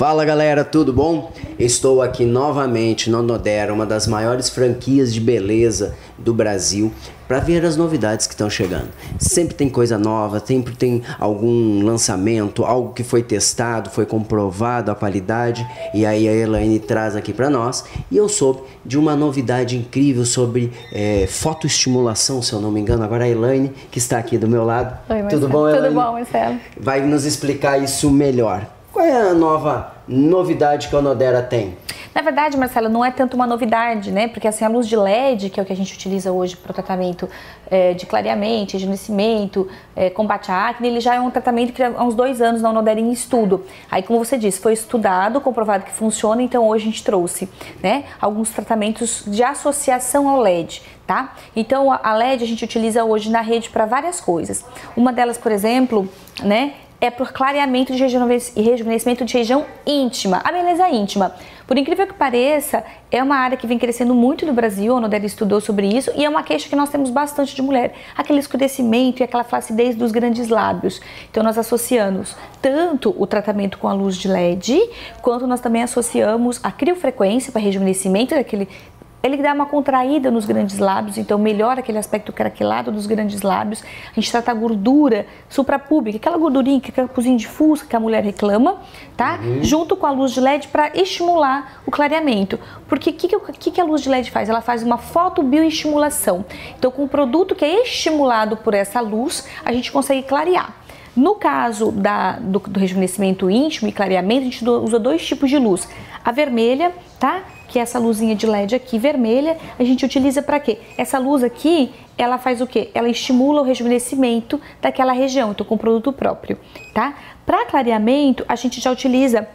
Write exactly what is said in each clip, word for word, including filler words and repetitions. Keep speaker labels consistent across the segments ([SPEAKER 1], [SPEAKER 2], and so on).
[SPEAKER 1] Fala galera, tudo bom? Estou aqui novamente no Onodera, uma das maiores franquias de beleza do Brasil, para ver as novidades que estão chegando. Sempre tem coisa nova, sempre tem algum lançamento, algo que foi testado, foi comprovado a qualidade, e aí a Elaine traz aqui para nós. E eu soube de uma novidade incrível sobre é, fotoestimulação, se eu não me engano. Agora a Elaine, que está aqui do meu lado.
[SPEAKER 2] Oi, Marcelo.
[SPEAKER 1] Tudo bom, Elaine?
[SPEAKER 2] Tudo bom, Marcelo.
[SPEAKER 1] Vai nos explicar isso melhor. Qual é a nova novidade que a Onodera tem?
[SPEAKER 2] Na verdade, Marcelo, não é tanto uma novidade, né? Porque assim, a luz de L E D, que é o que a gente utiliza hoje para o tratamento é, de clareamento, rejuvenescimento, é, combate à acne, ele já é um tratamento que há uns dois anos na Onodera em estudo. Aí, como você disse, foi estudado, comprovado que funciona, então hoje a gente trouxe, né, alguns tratamentos de associação ao L E D, tá? Então, a L E D a gente utiliza hoje na rede para várias coisas. Uma delas, por exemplo, né, é por clareamento de e rejuvenescimento de região íntima, a beleza íntima. Por incrível que pareça, é uma área que vem crescendo muito no Brasil, a Onodera estudou sobre isso, e é uma queixa que nós temos bastante de mulher, aquele escurecimento e aquela flacidez dos grandes lábios. Então nós associamos tanto o tratamento com a luz de L E D, quanto nós também associamos a criofrequência para rejuvenescimento daquele. Ele dá uma contraída nos grandes lábios, então melhora aquele aspecto craquelado dos grandes lábios. A gente trata a gordura suprapúbica, aquela gordurinha, aquele capuzinho difuso que a mulher reclama, tá? Uhum. Junto com a luz de L E D para estimular o clareamento. Porque o que, que, que a luz de L E D faz? Ela faz uma fotobioestimulação. Então, com o produto que é estimulado por essa luz, a gente consegue clarear. No caso da, do, do rejuvenescimento íntimo e clareamento, a gente usa dois tipos de luz. A vermelha, tá? Que é essa luzinha de L E D aqui, vermelha, a gente utiliza para quê? Essa luz aqui, ela faz o quê? Ela estimula o rejuvenescimento daquela região, então com produto próprio, tá? Para clareamento, a gente já utiliza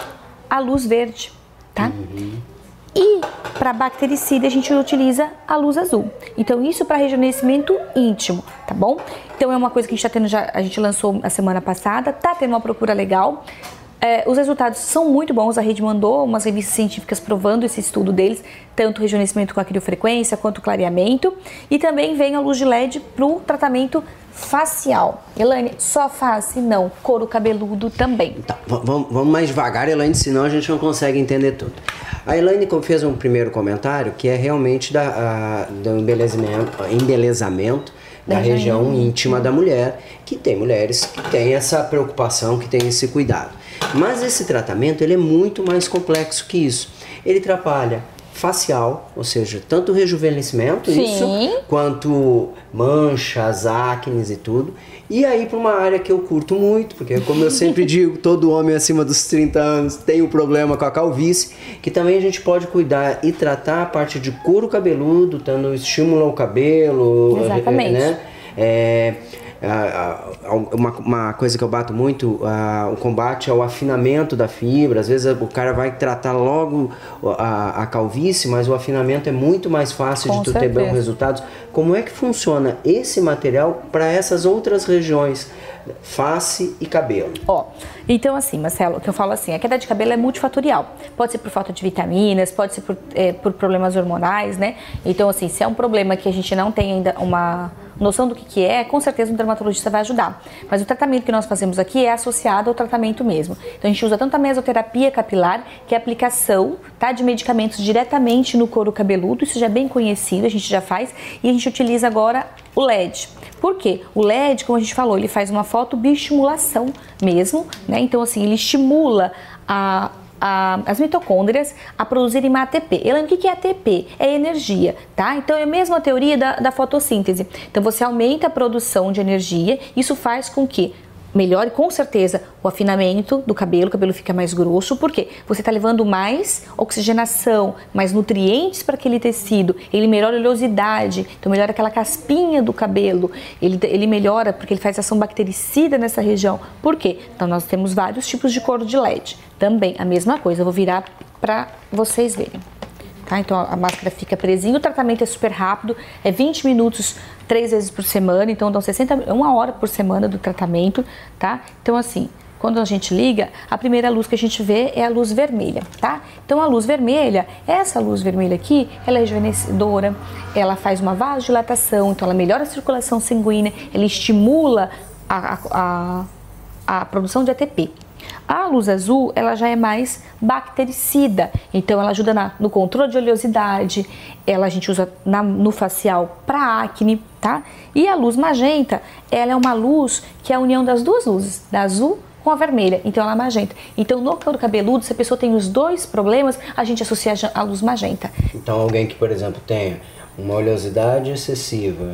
[SPEAKER 2] a luz verde, tá? Uhum. E para bactericida, a gente utiliza a luz azul. Então, isso para rejuvenescimento íntimo, tá bom? Então, é uma coisa que a gente tá tendo, já, a gente lançou a semana passada, tá tendo uma procura legal. É, os resultados são muito bons, a rede mandou umas revistas científicas provando esse estudo deles, tanto o rejuvenescimento com a criofrequência quanto o clareamento, e também vem a luz de L E D para o tratamento facial. Elaine, só face? Não, couro cabeludo também.
[SPEAKER 1] Tá, vamos, vamos mais devagar, Elaine, senão a gente não consegue entender tudo. A Elaine fez um primeiro comentário que é realmente da, a, do embelezamento, embelezamento da, da região íntima. íntima da mulher, que tem mulheres que têm essa preocupação, que têm esse cuidado. Mas esse tratamento ele é muito mais complexo que isso. Ele atrapalha facial, ou seja, tanto o rejuvenescimento,
[SPEAKER 2] Sim.
[SPEAKER 1] isso, quanto manchas, acnes e tudo. E aí para uma área que eu curto muito, porque como eu sempre digo, todo homem acima dos trinta anos tem um problema com a calvície, que também a gente pode cuidar e tratar a parte de couro cabeludo, dando estímulo ao cabelo.
[SPEAKER 2] Exatamente.
[SPEAKER 1] Né? É, Uma, uma coisa que eu bato muito, uh, o combate ao afinamento da fibra. Às vezes o cara vai tratar logo a, a calvície, mas o afinamento é muito mais fácil
[SPEAKER 2] Com
[SPEAKER 1] de tu
[SPEAKER 2] certeza.
[SPEAKER 1] ter bons resultados. Como é que funciona esse material para essas outras regiões, face e cabelo?
[SPEAKER 2] Ó, então assim, Marcelo, o que eu falo assim, a queda de cabelo é multifatorial. Pode ser por falta de vitaminas, pode ser por, é, por problemas hormonais, né? Então assim, se é um problema que a gente não tem ainda uma noção do que, que é, com certeza um dermatologista vai ajudar. Mas o tratamento que nós fazemos aqui é associado ao tratamento mesmo. Então a gente usa tanto a mesoterapia capilar, que é a aplicação, tá, de medicamentos diretamente no couro cabeludo, isso já é bem conhecido, a gente já faz, e a gente utiliza agora o L E D. Por quê? O L E D, como a gente falou, ele faz uma fotobioestimulação mesmo, né? Então assim, ele estimula a A, as mitocôndrias a produzirem A T P. Ela, o que é A T P? É energia, tá? Então é a mesma teoria da, da fotossíntese. Então você aumenta a produção de energia, isso faz com que melhore com certeza o afinamento do cabelo, o cabelo fica mais grosso, porque você está levando mais oxigenação, mais nutrientes para aquele tecido, ele melhora a oleosidade, então melhora aquela caspinha do cabelo, ele, ele melhora porque ele faz ação bactericida nessa região. Por quê? Então nós temos vários tipos de couro de L E D, também a mesma coisa, eu vou virar para vocês verem. Tá? Então a máscara fica presinha, o tratamento é super rápido, é vinte minutos, três vezes por semana, então dão sessenta, uma hora por semana do tratamento, tá? Então assim, quando a gente liga, a primeira luz que a gente vê é a luz vermelha, tá? Então a luz vermelha, essa luz vermelha aqui, ela é rejuvenescedora, ela faz uma vasodilatação, então ela melhora a circulação sanguínea, ela estimula a, a, a, a produção de A T P. A luz azul, ela já é mais bactericida, então ela ajuda na, no controle de oleosidade, ela a gente usa na, no facial para acne, tá? E a luz magenta, ela é uma luz que é a união das duas luzes, da azul com a vermelha, então ela é magenta. Então no couro cabeludo, se a pessoa tem os dois problemas, a gente associa a luz magenta.
[SPEAKER 1] Então alguém que, por exemplo, tenha uma oleosidade excessiva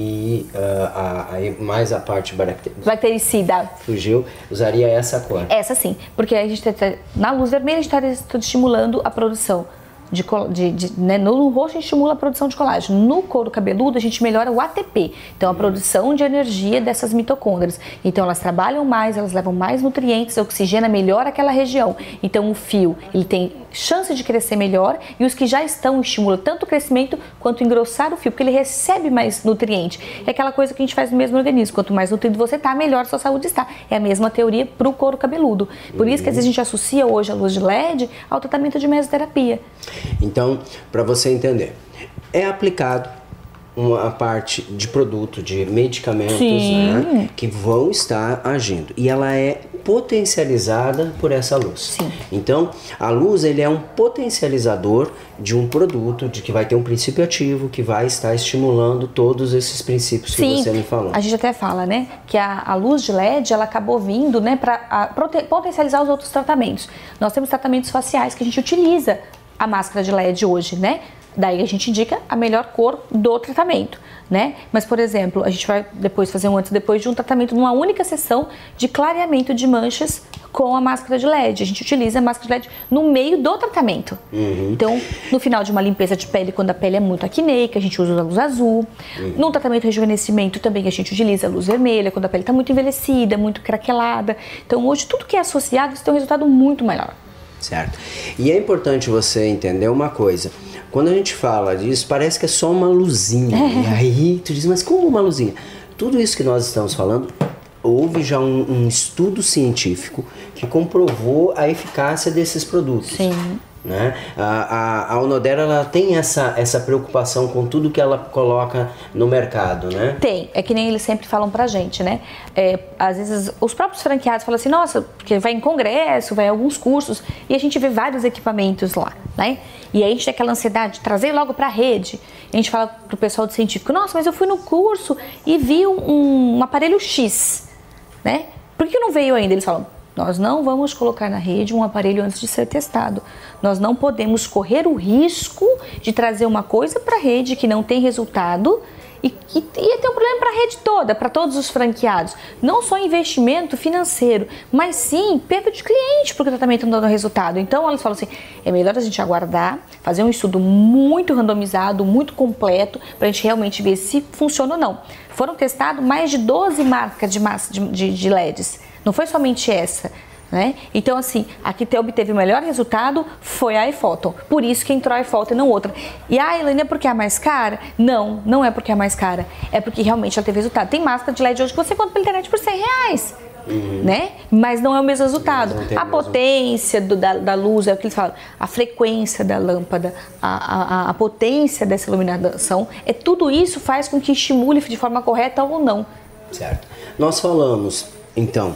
[SPEAKER 1] e uh, a, a, mais a parte bacter...
[SPEAKER 2] bactericida
[SPEAKER 1] fugiu, usaria essa cor.
[SPEAKER 2] Essa sim, porque a gente tá, na luz vermelha a gente está estimulando a produção de, de, de né, no rosto a gente estimula a produção de colágeno, no couro cabeludo a gente melhora o A T P, então a produção de energia dessas mitocôndrias, então elas trabalham mais, elas levam mais nutrientes, oxigena melhor aquela região, então o fio ele tem chance de crescer melhor e os que já estão estimulam tanto o crescimento quanto engrossar o fio, porque ele recebe mais nutriente, é aquela coisa que a gente faz no mesmo organismo, quanto mais nutrido você está, melhor sua saúde está, é a mesma teoria para o couro cabeludo, por isso que às vezes a gente associa hoje a luz de L E D ao tratamento de mesoterapia.
[SPEAKER 1] Então, para você entender, é aplicado uma parte de produto, de medicamentos, né, que vão estar agindo. E ela é potencializada por essa luz.
[SPEAKER 2] Sim.
[SPEAKER 1] Então, a luz ele é um potencializador de um produto, de que vai ter um princípio ativo, que vai estar estimulando todos esses princípios que
[SPEAKER 2] Sim,
[SPEAKER 1] você me falou.
[SPEAKER 2] A gente até fala, né, que a, a luz de L E D, ela acabou vindo, né, para potencializar os outros tratamentos. Nós temos tratamentos faciais que a gente utiliza a máscara de L E D hoje, né? Daí a gente indica a melhor cor do tratamento, né? Mas, por exemplo, a gente vai depois fazer um antes e depois de um tratamento numa única sessão de clareamento de manchas com a máscara de L E D. A gente utiliza a máscara de L E D no meio do tratamento. Uhum. Então, no final de uma limpeza de pele, quando a pele é muito acneica, a gente usa a luz azul. Uhum. No tratamento de rejuvenescimento também a gente utiliza a luz vermelha, quando a pele está muito envelhecida, muito craquelada. Então, hoje tudo que é associado isso tem um resultado muito melhor.
[SPEAKER 1] Certo. E é importante você entender uma coisa. Quando a gente fala disso, parece que é só uma luzinha. É. E aí tu diz, mas como uma luzinha? Tudo isso que nós estamos falando, houve já um, um estudo científico que comprovou a eficácia desses produtos.
[SPEAKER 2] Sim.
[SPEAKER 1] Né? A, a, a Unodera ela tem essa, essa preocupação com tudo que ela coloca no mercado, né?
[SPEAKER 2] Tem, é que nem eles sempre falam pra gente, né? É, às vezes os próprios franqueados falam assim, nossa, porque vai em congresso, vai em alguns cursos e a gente vê vários equipamentos lá, né? E aí a gente tem aquela ansiedade de trazer logo pra rede. A gente fala pro pessoal do científico, nossa, mas eu fui no curso e vi um, um aparelho X, né? Por que não veio ainda? Eles falam, nós não vamos colocar na rede um aparelho antes de ser testado. Nós não podemos correr o risco de trazer uma coisa para a rede que não tem resultado e que ia ter um problema para a rede toda, para todos os franqueados. Não só investimento financeiro, mas sim perda de cliente porque o tratamento não dá resultado. Então elas falam assim, é melhor a gente aguardar, fazer um estudo muito randomizado, muito completo, para a gente realmente ver se funciona ou não. Foram testadas mais de doze marcas de, massa, de, de, de L E Ds. Não foi somente essa, né? Então, assim, a que obteve o melhor resultado foi a iPhoton. Por isso que entrou a iPhoton e não outra. E a Elaine é porque é a mais cara? Não, não é porque é a mais cara. É porque realmente ela teve resultado. Tem máscara de L E D hoje que você compra pela internet por cem reais. Uhum. Né? Mas não é o mesmo resultado. A potência do, da, da luz, é o que eles falam, a frequência da lâmpada, a, a, a potência dessa iluminação, é tudo isso faz com que estimule de forma correta ou não.
[SPEAKER 1] Certo. Nós falamos, então,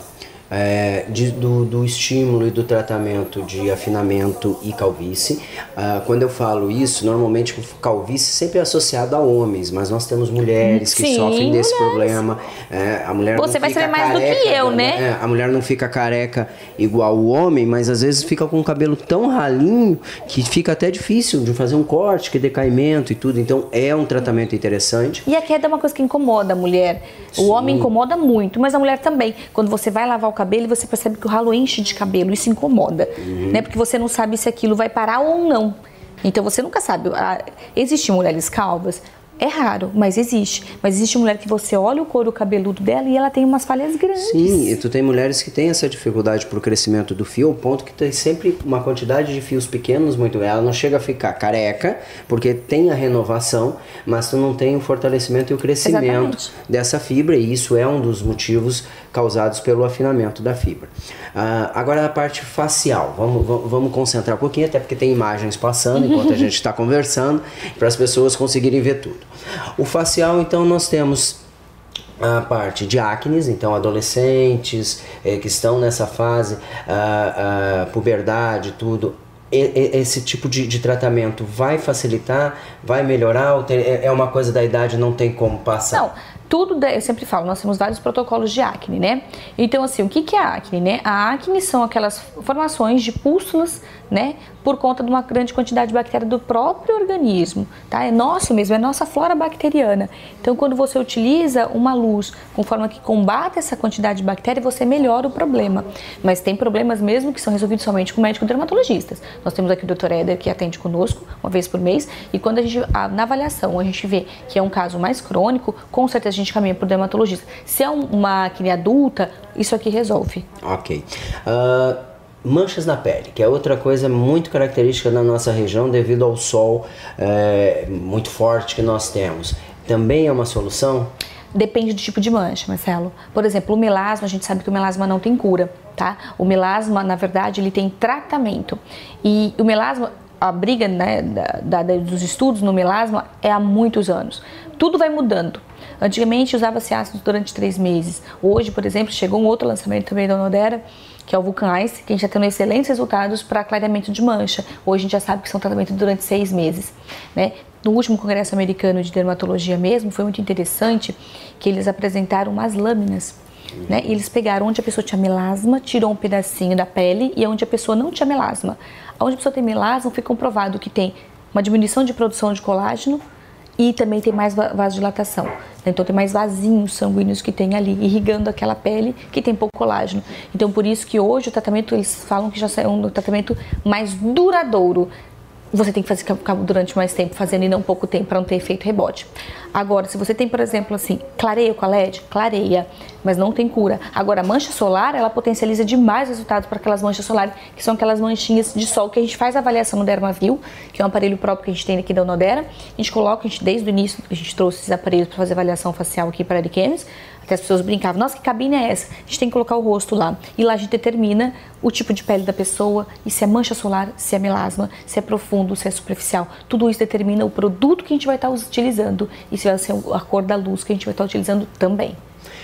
[SPEAKER 1] é, de, do, do estímulo e do tratamento de afinamento e calvície. Ah, quando eu falo isso, normalmente calvície sempre é associado a homens, mas nós temos mulheres que
[SPEAKER 2] Sim,
[SPEAKER 1] sofrem desse
[SPEAKER 2] mulheres.
[SPEAKER 1] problema. É, a mulher
[SPEAKER 2] Você
[SPEAKER 1] não
[SPEAKER 2] vai
[SPEAKER 1] fica
[SPEAKER 2] saber mais
[SPEAKER 1] careca,
[SPEAKER 2] do que eu, né?
[SPEAKER 1] É, a mulher não fica careca igual o homem, mas às vezes fica com o cabelo tão ralinho que fica até difícil de fazer um corte, que decaimento e tudo. Então é um tratamento interessante.
[SPEAKER 2] E a queda é uma coisa que incomoda a mulher.
[SPEAKER 1] Sim.
[SPEAKER 2] O homem incomoda muito, mas a mulher também. Quando você vai lavar o cabelo, você percebe que o ralo enche de cabelo, isso incomoda, uhum. né? Porque você não sabe se aquilo vai parar ou não. Então você nunca sabe. Existem mulheres calvas, é raro, mas existe. Mas existe mulher que você olha o couro cabeludo dela e ela tem umas falhas grandes.
[SPEAKER 1] Sim, e tu tem mulheres que têm essa dificuldade pro crescimento do fio, ao ponto que tem sempre uma quantidade de fios pequenos muito. Ela não chega a ficar careca, porque tem a renovação, mas tu não tem o fortalecimento e o crescimento Exatamente. Dessa fibra, e isso é um dos motivos causados pelo afinamento da fibra. Ah, agora a parte facial, vamos, vamos, vamos concentrar um pouquinho, até porque tem imagens passando enquanto a gente está conversando, para as pessoas conseguirem ver tudo. O facial, então, nós temos a parte de acnes, então adolescentes eh, que estão nessa fase, a, a puberdade, tudo, e, e, esse tipo de, de tratamento vai facilitar, vai melhorar, ou tem, é uma coisa da idade, não tem como passar?
[SPEAKER 2] Não, tudo, eu sempre falo, nós temos vários protocolos de acne, né? Então, assim, o que que é a acne, né? A acne são aquelas formações de pústulas, né? Por conta de uma grande quantidade de bactéria do próprio organismo, tá? É nosso mesmo, é nossa flora bacteriana. Então, quando você utiliza uma luz com forma que combate essa quantidade de bactéria, você melhora o problema. Mas tem problemas mesmo que são resolvidos somente com médicos dermatologistas. Nós temos aqui o doutor Éder, que atende conosco uma vez por mês, e quando a gente, na avaliação, a gente vê que é um caso mais crônico, com certeza a gente caminha para o dermatologista. Se é uma acne adulta, isso aqui resolve.
[SPEAKER 1] Ok. Uh... Manchas na pele, que é outra coisa muito característica da nossa região devido ao sol é, muito forte que nós temos. Também é uma solução?
[SPEAKER 2] Depende do tipo de mancha, Marcelo. Por exemplo, o melasma, a gente sabe que o melasma não tem cura, tá? O melasma, na verdade, ele tem tratamento. E o melasma, a briga, né, da, da, dos estudos no melasma é há muitos anos. Tudo vai mudando. Antigamente usava-se ácido durante três meses. Hoje, por exemplo, chegou um outro lançamento também da Onodera, que é o Vulcan Ice, que a gente já tem excelentes resultados para clareamento de mancha. Hoje a gente já sabe que são tratamentos durante seis meses, né? No último congresso americano de dermatologia mesmo, foi muito interessante que eles apresentaram umas lâminas, né? E eles pegaram onde a pessoa tinha melasma, tirou um pedacinho da pele, e onde a pessoa não tinha melasma. Onde a pessoa tem melasma, foi comprovado que tem uma diminuição de produção de colágeno e também tem mais vasodilatação. Então tem mais vasinhos sanguíneos que tem ali, irrigando aquela pele que tem pouco colágeno. Então por isso que hoje o tratamento, eles falam que já é um tratamento mais duradouro. Você tem que fazer ficar durante mais tempo fazendo e não pouco tempo para não ter efeito rebote. Agora, se você tem, por exemplo, assim, clareia com a L E D? Clareia, mas não tem cura. Agora, a mancha solar, ela potencializa demais os resultados para aquelas manchas solares, que são aquelas manchinhas de sol que a gente faz a avaliação no Dermavil, que é um aparelho próprio que a gente tem aqui da Onodera. A gente coloca, a gente, desde o início, a gente trouxe esses aparelhos para fazer avaliação facial aqui para a Ariquemes. Até as pessoas brincavam, nossa, que cabine é essa? A gente tem que colocar o rosto lá. E lá a gente determina o tipo de pele da pessoa, e se é mancha solar, se é melasma, se é profundo, se é superficial. Tudo isso determina o produto que a gente vai estar utilizando e se vai ser a cor da luz que a gente vai estar utilizando também.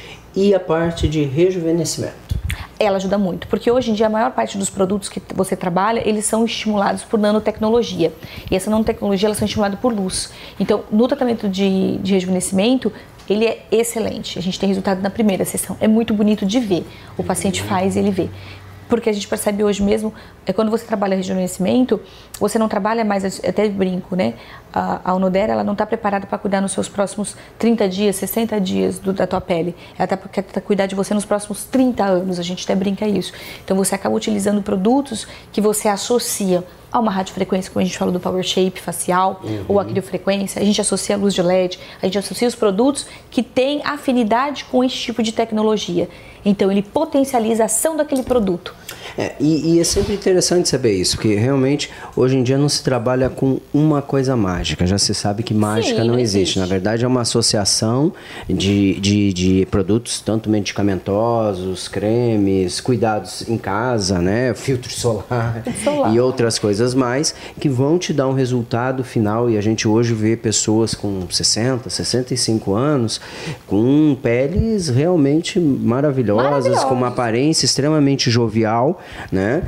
[SPEAKER 1] E a parte de rejuvenescimento?
[SPEAKER 2] Ela ajuda muito, porque hoje em dia a maior parte dos produtos que você trabalha, eles são estimulados por nanotecnologia. E essa nanotecnologia, elas são estimuladas por luz. Então, no tratamento de, de rejuvenescimento, ele é excelente. A gente tem resultado na primeira sessão. É muito bonito de ver. O paciente faz e ele vê. Porque a gente percebe hoje mesmo, é quando você trabalha rejuvenescimento, você não trabalha mais, até brinco, né? A, a Onodera, ela não está preparada para cuidar nos seus próximos trinta dias, sessenta dias do, da tua pele. Ela está para cuidar de você nos próximos trinta anos, a gente até brinca isso. Então você acaba utilizando produtos que você associa a uma radiofrequência, como a gente falou do Power Shape facial, uhum. ou a criofrequência, a gente associa a luz de L E D, a gente associa os produtos que têm afinidade com esse tipo de tecnologia. Então ele potencializa a ação daquele produto.
[SPEAKER 1] É, e, e é sempre interessante saber isso, porque realmente hoje em dia não se trabalha com uma coisa mágica, já se sabe que mágica Sim, não existe. existe. Na verdade é uma associação de, de, de produtos, tanto medicamentosos, cremes, cuidados em casa, né, filtro solar, filtro solar e outras coisas mais, que vão te dar um resultado final. E a gente hoje vê pessoas com sessenta, sessenta e cinco anos com peles realmente maravilhosas, Maravilhoso. com uma aparência extremamente jovial, né?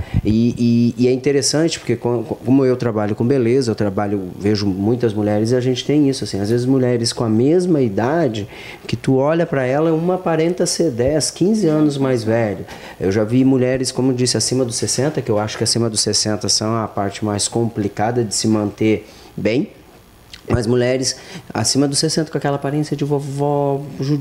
[SPEAKER 1] E, e, e é interessante porque como eu trabalho com beleza, eu trabalho, vejo muitas mulheres e a gente tem isso, assim, às vezes mulheres com a mesma idade, que tu olha para ela, uma aparenta ser dez, quinze anos mais velha. Eu já vi mulheres, como eu disse, acima dos sessenta, que eu acho que acima dos sessenta são a parte mais complicada de se manter bem. Mas mulheres acima dos sessenta com aquela aparência de vovó,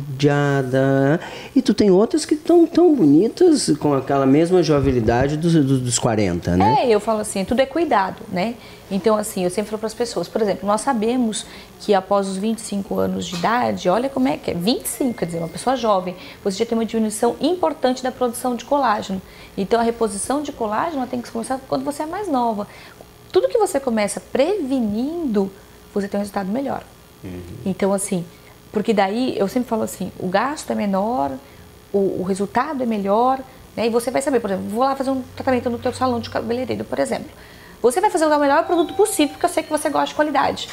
[SPEAKER 1] judiada. E tu tem outras que estão tão bonitas, com aquela mesma jovialidade dos, dos, dos quarenta, né?
[SPEAKER 2] É, eu falo assim, tudo é cuidado, né? Então, assim, eu sempre falo para as pessoas, por exemplo, nós sabemos que após os vinte e cinco anos de idade, olha como é que é, vinte e cinco, quer dizer, uma pessoa jovem, você já tem uma diminuição importante da produção de colágeno. Então, a reposição de colágeno ela tem que começar quando você é mais nova. Tudo que você começa prevenindo, você tem um resultado melhor. Uhum. Então, assim, porque daí, eu sempre falo assim, o gasto é menor, o, o resultado é melhor, né? E você vai saber, por exemplo, vou lá fazer um tratamento no teu salão de cabeleireiro, por exemplo. Você vai fazer o melhor produto possível, porque eu sei que você gosta de qualidade.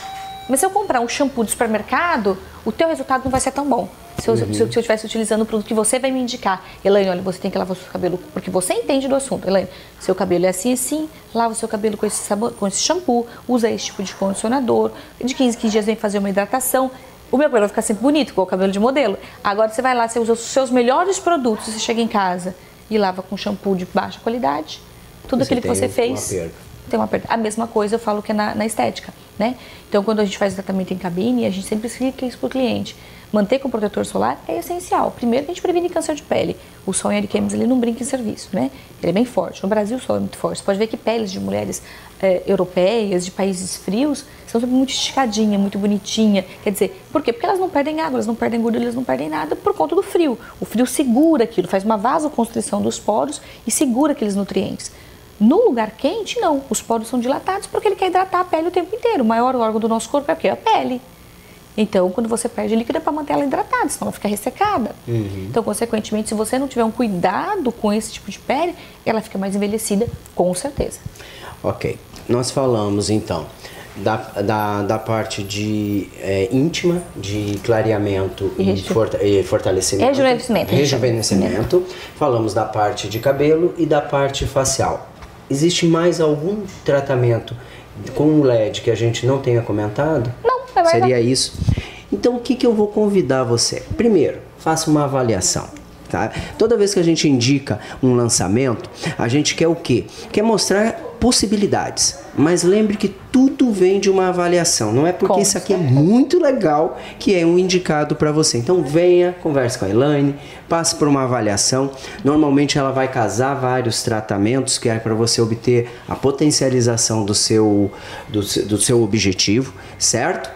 [SPEAKER 2] Mas se eu comprar um shampoo do supermercado, o teu resultado não vai ser tão bom. Se eu, uhum. se eu, se eu estivesse utilizando o produto que você vai me indicar. Elaine, olha, você tem que lavar o seu cabelo, porque você entende do assunto. Elaine, seu cabelo é assim assim, lava o seu cabelo com esse, sabor, com esse shampoo, usa esse tipo de condicionador, de quinze em quinze dias vem fazer uma hidratação. O meu cabelo vai ficar sempre bonito, igual o cabelo de modelo. Agora você vai lá, você usa os seus melhores produtos, você chega em casa e lava com shampoo de baixa qualidade. Tudo
[SPEAKER 1] você
[SPEAKER 2] aquilo que você fez... Uma tem uma perda. A mesma coisa eu falo que é na, na estética, né? Então, quando a gente faz o tratamento em cabine, a gente sempre explica isso para o cliente. Manter com protetor solar é essencial. Primeiro, a gente previne câncer de pele. O sol em Ariquemes, ele não brinca em serviço, né? Ele é bem forte. No Brasil, o sol é muito forte. Você pode ver que peles de mulheres é, europeias, de países frios, são sempre muito esticadinha, muito bonitinha. Quer dizer, por quê? Porque elas não perdem água, elas não perdem gordura, elas não perdem nada por conta do frio. O frio segura aquilo, faz uma vasoconstrição dos poros e segura aqueles nutrientes. No lugar quente, não. Os poros são dilatados porque ele quer hidratar a pele o tempo inteiro. O maior órgão do nosso corpo é o quê? A pele. Então, quando você perde líquido, é para manter ela hidratada, senão ela fica ressecada. Uhum. Então, consequentemente, se você não tiver um cuidado com esse tipo de pele, ela fica mais envelhecida, com certeza.
[SPEAKER 1] Ok. Nós falamos, então, da, da, da parte de é, íntima, de clareamento e, e, forta, e fortalecimento.
[SPEAKER 2] Rejuvenescimento.
[SPEAKER 1] Rejuvenescimento. Falamos da parte de cabelo e da parte facial. Existe mais algum tratamento com o L E D que a gente não tenha comentado?
[SPEAKER 2] Não, é verdade.
[SPEAKER 1] Seria isso? Então, o que, que eu vou convidar você? Primeiro, faça uma avaliação. Tá? Toda vez que a gente indica um lançamento, a gente quer o quê? Quer mostrar possibilidades. Mas lembre que tudo vem de uma avaliação. Não é porque com isso aqui é muito legal que é um indicado para você. Então venha, converse com a Elaine, passe por uma avaliação. Normalmente ela vai casar vários tratamentos que é para você obter a potencialização do seu, do, do seu objetivo, certo?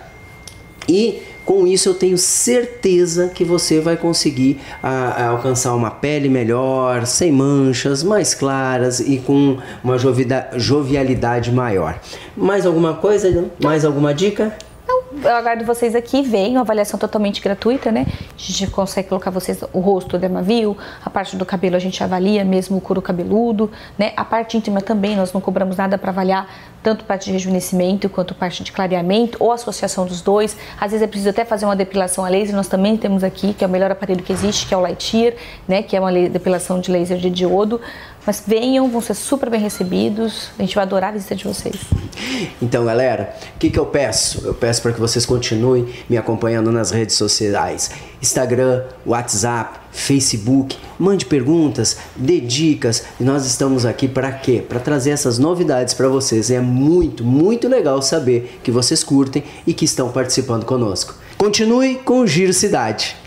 [SPEAKER 1] E com isso eu tenho certeza que você vai conseguir a, a alcançar uma pele melhor, sem manchas, mais claras e com uma jovialidade maior. Mais alguma coisa? Mais alguma dica?
[SPEAKER 2] Eu aguardo vocês aqui, venham, avaliação totalmente gratuita, né? A gente consegue colocar vocês o rosto, o dermavio, a parte do cabelo a gente avalia mesmo o couro cabeludo, né? A parte íntima também, nós não cobramos nada para avaliar tanto parte de rejuvenescimento quanto parte de clareamento ou associação dos dois. Às vezes é preciso até fazer uma depilação a laser, nós também temos aqui, que é o melhor aparelho que existe, que é o Lightier, né? Que é uma depilação de laser de diodo. Mas venham, vão ser super bem recebidos, a gente vai adorar a visita de vocês.
[SPEAKER 1] Então, galera, o que, que eu peço? Eu peço para que vocês continuem me acompanhando nas redes sociais. Instagram, WhatsApp, Facebook. Mande perguntas, dê dicas. E nós estamos aqui para quê? Para trazer essas novidades para vocês. E é muito, muito legal saber que vocês curtem e que estão participando conosco. Continue com o Giro Cidade.